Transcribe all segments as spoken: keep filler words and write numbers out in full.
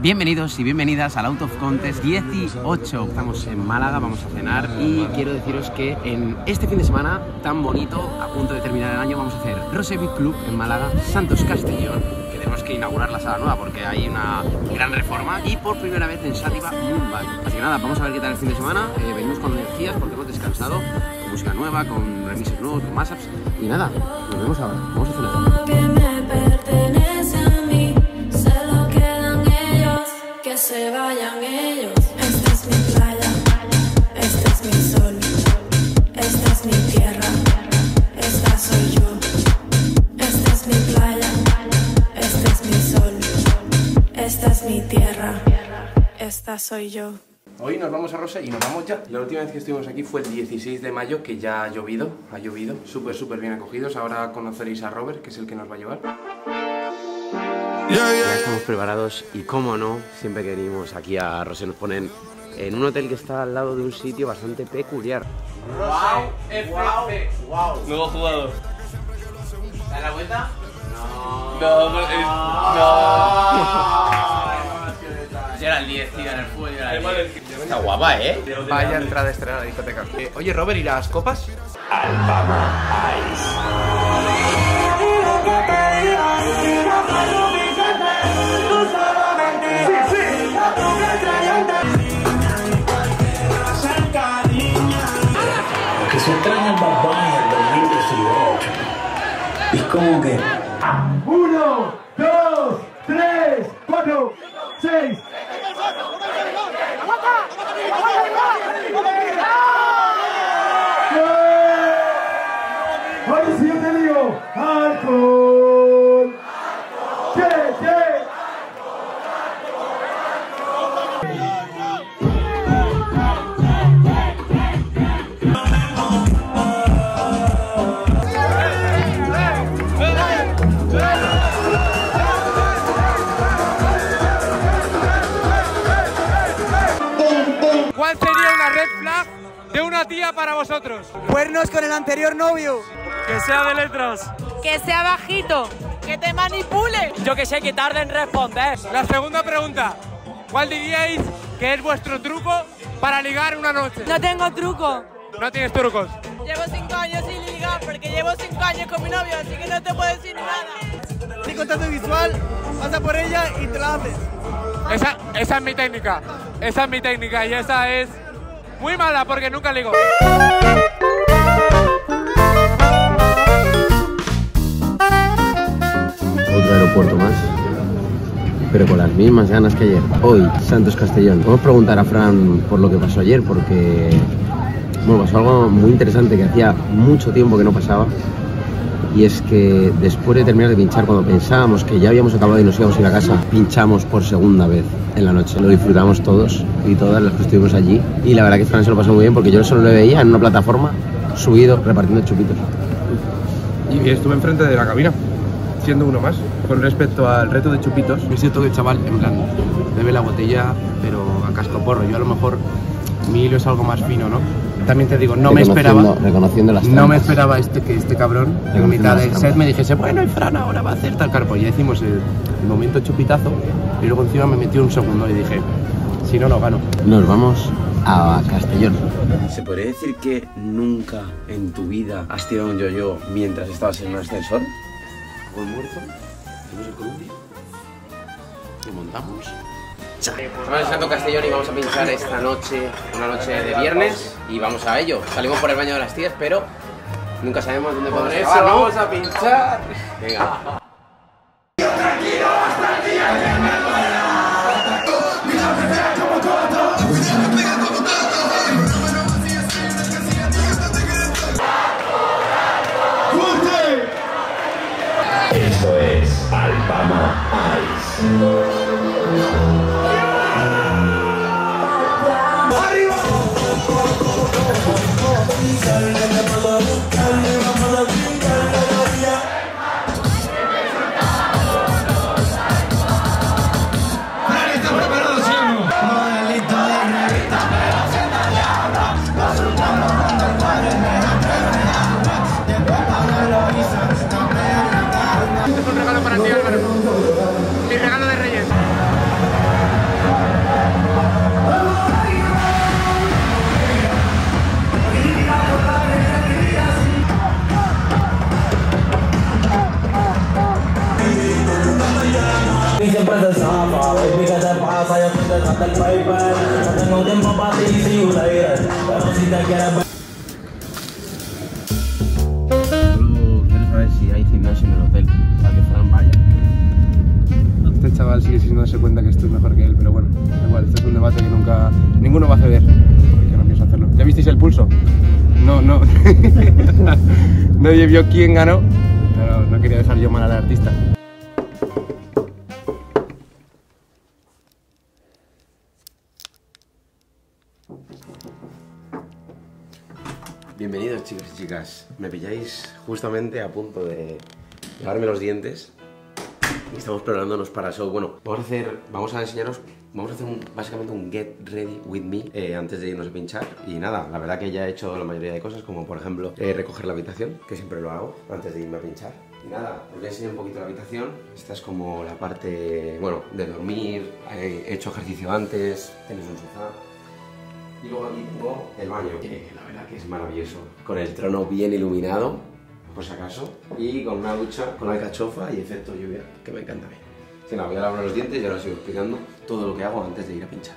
Bienvenidos y bienvenidas al Out of Contest dieciocho. Estamos en Málaga, vamos a cenar y quiero deciros que en este fin de semana tan bonito, a punto de terminar el año, vamos a hacer Rose Beat Club en Málaga, Santos Castellón, que tenemos que inaugurar la sala nueva porque hay una gran reforma, y por primera vez en Sátiva Mumbai. Así que nada, vamos a ver qué tal el fin de semana. Eh, venimos con energías porque hemos descansado, con música nueva, con remixes nuevos, con mashups, y nada, nos vemos ahora. Vamos a cenar. Que se vayan ellos. Esta es mi playa, este es mi sol, esta es mi tierra, esta soy yo. Esta es mi playa, este es mi sol, esta es mi tierra, esta soy yo. Hoy nos vamos a Rose y nos vamos ya. La última vez que estuvimos aquí fue el dieciséis de mayo, que ya ha llovido, ha llovido, súper súper bien acogidos. Ahora conoceréis a Robert, que es el que nos va a llevar. Ya estamos preparados y, como no, siempre que venimos aquí a Rose nos ponen en un hotel que está al lado de un sitio bastante peculiar. Wow, wow, wow. Nuevo jugador. ¿Da la vuelta? No. No, no. Yo era el diez, tío, en el fútbol. Está guapa, ¿eh? Vaya entrada estrenada a la discoteca. Eh, oye, Robert, ¿y las copas? Alabama Ice. Que se extraña Bad Bunny en el dos mil dieciocho. Es como que uno, dos, tres, cuatro, seis. Ahora sí yo te digo, alcohol. ¿Qué? ¿Qué? ¿Cuál sería una red flag de una tía para vosotros? Cuernos con el anterior novio. Que sea de letras. Que sea bajito. Que te manipule. Yo que sé, que tarde en responder. La segunda pregunta. ¿Cuál diríais que es vuestro truco para ligar una noche? No tengo truco. No tienes trucos. Llevo cinco años sin ligar porque llevo cinco años con mi novio, así que no te puedo decir nada. Sin contacto visual, pasa por ella y te la haces. Esa, esa es mi técnica. Esa es mi técnica y esa es muy mala porque nunca ligo. Otro aeropuerto más, pero con las mismas ganas que ayer. Hoy, Santos Castellón. Vamos a preguntar a Fran por lo que pasó ayer, porque bueno, pasó algo muy interesante que hacía mucho tiempo que no pasaba. Y es que después de terminar de pinchar, cuando pensábamos que ya habíamos acabado y nos íbamos a ir a casa, pinchamos por segunda vez en la noche. Lo disfrutamos todos y todas las que estuvimos allí. Y la verdad que Fran se lo pasó muy bien, porque yo solo le veía en una plataforma, subido, repartiendo chupitos. Y estuve enfrente de la cabina, siendo uno más. Con respecto al reto de chupitos, me siento que el chaval, en plan, bebe la botella, pero a cascoporro. Yo a lo mejor, mi hilo es algo más fino, ¿no? También te digo, no me esperaba, reconociendo las no me esperaba este, que este cabrón en mitad del set me dijese, bueno, y Fran ahora va a hacer tal carpo. Ya hicimos el, el momento chupitazo y luego encima me metió un segundo y dije, si no, no gano. Nos vamos a Castellón. ¿Se podría decir que nunca en tu vida has tirado un yo-yo mientras estabas en un ascensor? Con muerto, hacemos el columpio y montamos. Estamos en Santos Castellón y vamos a pinchar esta noche, una noche de viernes, y vamos a ello. Salimos por el baño de las tías, pero nunca sabemos dónde podemos acabar, ¿no? Vamos a pinchar. Venga. esto es Alabama Ice. Solo quiero saber si hay gimnasio en el hotel para que Fran vaya. Este chaval sigue sin darse cuenta que esto es mejor que él, pero bueno, da igual, este es un debate que nunca ninguno va a ceder, porque no pienso hacerlo. ¿Ya visteis el pulso? No, no. Nadie vio quién ganó, pero no quería dejar yo mal al artista. Bienvenidos, chicos y chicas. Me pilláis justamente a punto de lavarme los dientes. Estamos preparándonos para el show. Bueno, vamos a hacer, vamos a enseñaros, vamos a hacer un, básicamente un get ready with me eh, antes de irnos a pinchar. Y nada, la verdad que ya he hecho la mayoría de cosas, como por ejemplo eh, recoger la habitación, que siempre lo hago antes de irme a pinchar. Y nada, os voy a enseñar un poquito la habitación. Esta es como la parte, bueno, de dormir. He hecho ejercicio antes, tenéis un sofá. Y luego aquí tengo el baño, que la verdad que es maravilloso. Con el trono bien iluminado, por si acaso, y con una ducha con alcachofa y efecto lluvia, que me encanta a mí. Sí, nada, voy a lavar los dientes y ahora os sigo explicando todo lo que hago antes de ir a pinchar.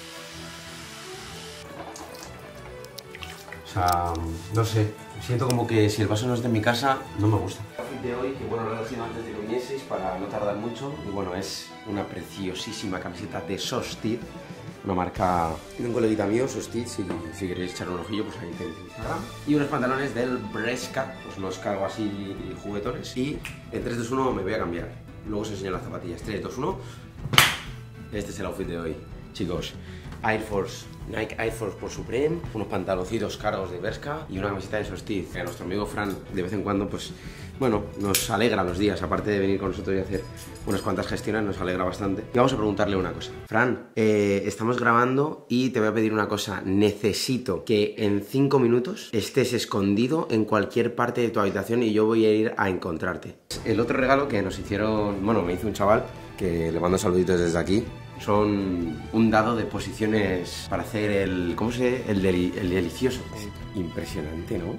O sea, no sé, siento como que si el vaso no es de mi casa, no me gusta. El outfit de hoy, que bueno, lo he elegido antes de que vinieseis para no tardar mucho, y bueno, es una preciosísima camiseta de Sostid, una marca, tiene un coleguita mío, Sostid, si, si queréis echar un ojillo, pues ahí tenéis Instagram. Y unos pantalones del Bresca, pues los cargo así juguetones. Y en tres, dos, uno me voy a cambiar. Luego os enseño las zapatillas. tres, dos, uno. Este es el outfit de hoy, chicos. Air Force, Nike Air Force por Supreme, unos pantaloncitos cargos de Bershka y una camiseta de Sostid. Que a nuestro amigo Fran, de vez en cuando, pues, bueno, nos alegra los días. Aparte de venir con nosotros y hacer unas cuantas gestiones, nos alegra bastante. Y vamos a preguntarle una cosa. Fran, eh, estamos grabando y te voy a pedir una cosa. Necesito que en cinco minutos estés escondido en cualquier parte de tu habitación y yo voy a ir a encontrarte. El otro regalo que nos hicieron, bueno, me hizo un chaval, que le mando saluditos desde aquí. Son un dado de posiciones para hacer el, ¿cómo se dice? El, deli, el delicioso. Impresionante, ¿no?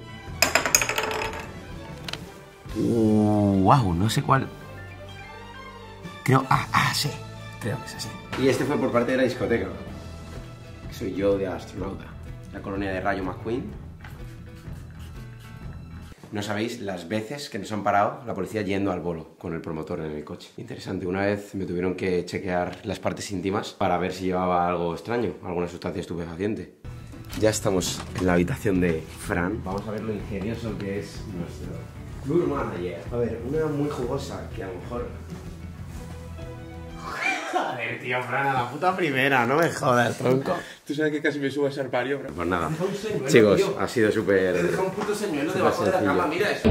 Uh, wow, no sé cuál. Creo, ah, ah, sí. Creo que es así. Y este fue por parte de la discoteca. Soy yo de astronauta. La colonia de Rayo McQueen. No sabéis las veces que nos han parado la policía yendo al bolo con el promotor en el coche. Interesante, una vez me tuvieron que chequear las partes íntimas para ver si llevaba algo extraño, alguna sustancia estupefaciente. Ya estamos en la habitación de Fran. Vamos a ver lo ingenioso que es nuestro floor manager. A ver, una muy jugosa que a lo mejor... Joder, tío, Fran, a la puta primera, no me jodas, tronco. Tú sabes que casi me subo a ese armario, bro. Pues nada, chicos, tío, ha sido súper... Te deja un puto señuelo debajo de la cama, mira eso.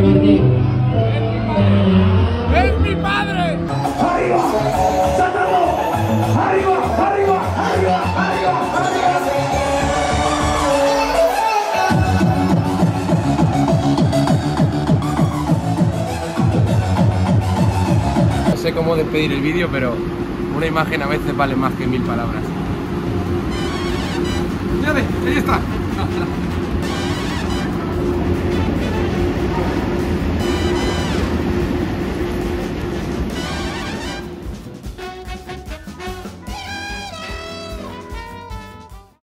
¡Es mi padre! ¡Arriba! ¡Sátano! ¡Arriba! ¡Arriba! ¡Arriba! ¡Arriba! No sé cómo despedir el vídeo, pero una imagen a veces vale más que mil palabras. ¡Ya ve! ¡Ahí está!